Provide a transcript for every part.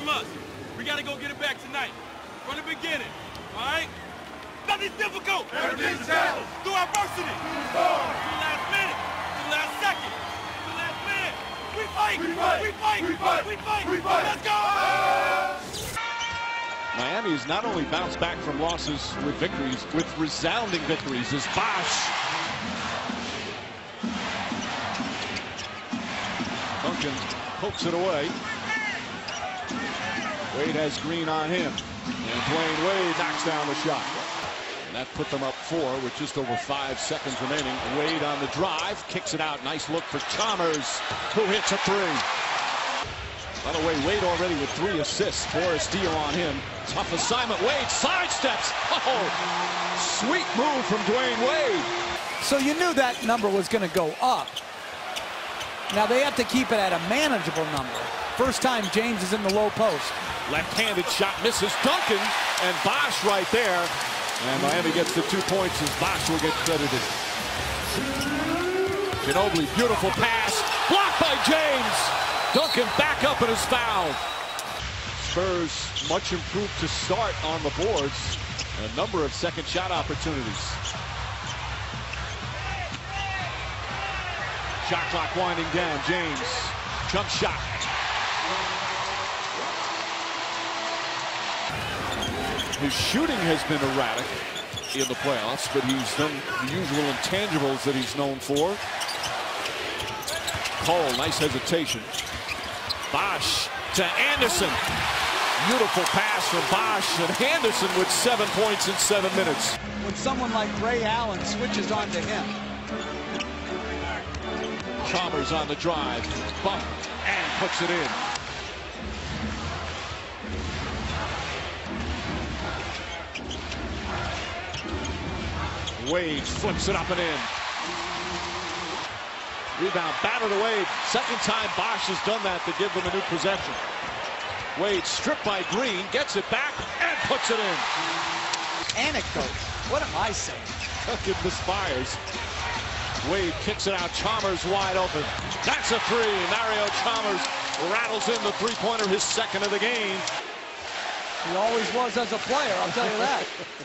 us. We got to go get it back tonight. From the beginning, all right? Nothing's difficult. Everything's challenge. Through adversity. To the last minute. To the last second. To the last minute. We fight. We fight. We fight. We fight. We fight. We fight. Let's go. Miami has not only bounced back from losses with victories, with resounding victories, as Bosh. Duncan pokes it away. Wade has Green on him. And Dwyane Wade knocks down the shot. And that put them up 4 with just over 5 seconds remaining. Wade on the drive, kicks it out. Nice look for Chalmers, who hits a 3. By the way, Wade already with 3 assists, 4 a steal on him. Tough assignment. Wade sidesteps. Oh, sweet move from Dwyane Wade. So you knew that number was going to go up. Now they have to keep it at a manageable number. First time James is in the low post. Left-handed shot misses Duncan, and Bosh right there. And Miami gets the 2 points as Bosh will get credited. Ginobili, beautiful pass, blocked by James. Duncan back up and is fouled. Spurs much improved to start on the boards. A number of second shot opportunities. Shot clock winding down. James, jump shot. His shooting has been erratic in the playoffs, but he's done the usual intangibles that he's known for. Cole, nice hesitation. Bosh to Anderson. Beautiful pass from Bosh, and Anderson with 7 points in 7 minutes. When someone like Ray Allen switches on to him. Chalmers on the drive, bump, and puts it in. Wade flips it up and in. Rebound batted away. Second time Bosh has done that to give them a new possession. Wade stripped by Green, gets it back, and puts it in. Anecdote. What am I saying? Duncan misfires. Wade kicks it out. Chalmers wide open. That's a 3. Mario Chalmers rattles in the three-pointer, his second of the game. He always was as a player, I'll tell you that.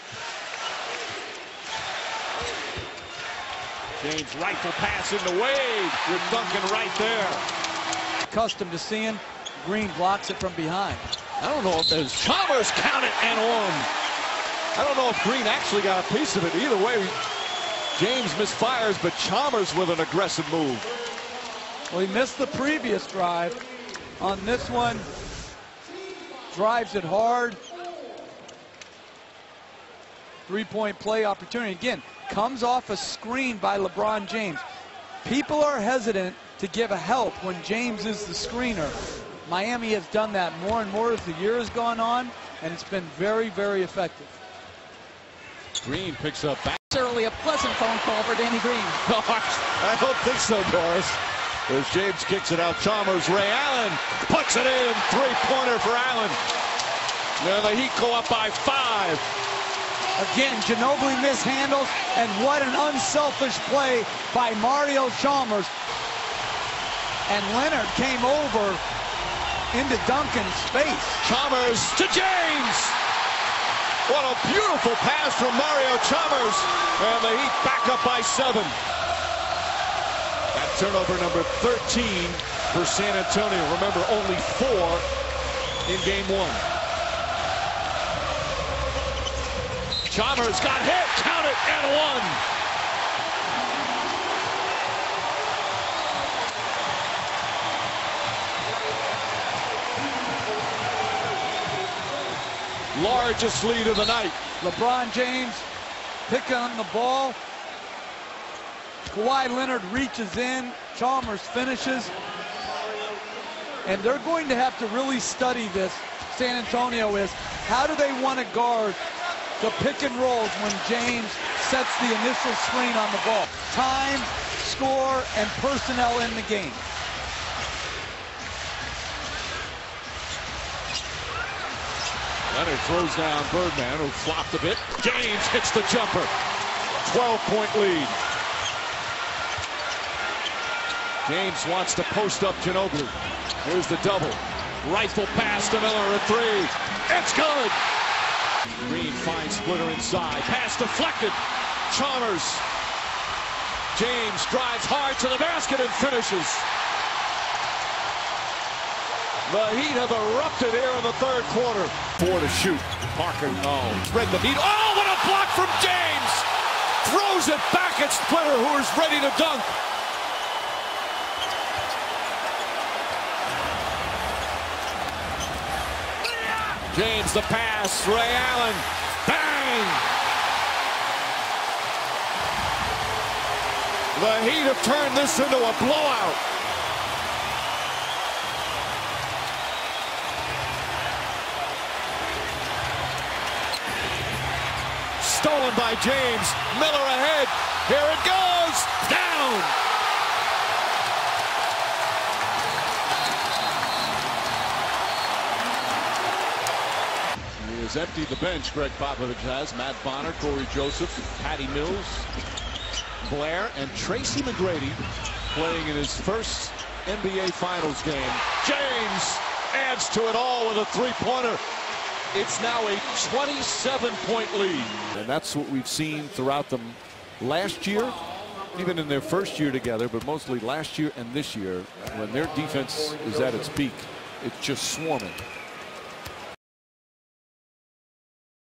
James rifle pass into Wade with Duncan right there. Accustomed to seeing Green blocks it from behind. I don't know if there's Chalmers count it and 1. I don't know if Green actually got a piece of it. Either way, James misfires, but Chalmers with an aggressive move. Well, he missed the previous drive. On this one, drives it hard. 3-point play opportunity. Again, comes off a screen by LeBron James. People are hesitant to give a help when James is the screener. Miami has done that more and more as the year has gone on, and it's been very, very effective. Green picks up back. Certainly a pleasant phone call for Danny Green. No, I don't think so, Doris. As James kicks it out, Chalmers, Ray Allen puts it in. 3-pointer for Allen. Now the Heat go up by 5. Again, Ginobili mishandles, and what an unselfish play by Mario Chalmers. And Leonard came over into Duncan's space. Chalmers to James. What a beautiful pass from Mario Chalmers. And the Heat back up by 7. That turnover number 13 for San Antonio. Remember, only 4 in game 1. Chalmers got hit, count it, and 1. Largest lead of the night. LeBron James picking on the ball. Kawhi Leonard reaches in. Chalmers finishes. And they're going to have to really study this. San Antonio is. How do they want to guard the pick and rolls when James sets the initial screen on the ball? Time, score, and personnel in the game. Leonard throws down Birdman, who flopped a bit. James hits the jumper. 12-point lead. James wants to post up Ginobili. Here's the double. Rifle pass to Miller at three. It's good. Green finds Splitter inside. Pass deflected. Chalmers. James drives hard to the basket and finishes. The Heat have erupted here in the third quarter. 4 to shoot. Parker, no. Spread the beat. Oh, what a block from James! Throws it back at Splitter, who is ready to dunk. James the pass. Ray Allen. Bang! The Heat have turned this into a blowout. Stolen by James. Miller ahead. Here it goes. Down. He has emptied the bench. Greg Popovich has. Matt Bonner, Corey Joseph, Patty Mills, Blair, and Tracy McGrady playing in his first NBA Finals game. James adds to it all with a three-pointer. It's now a 27-point lead. And that's what we've seen throughout them last year, even in their first year together, but mostly last year and this year, when their defense is at its peak. It's just swarming.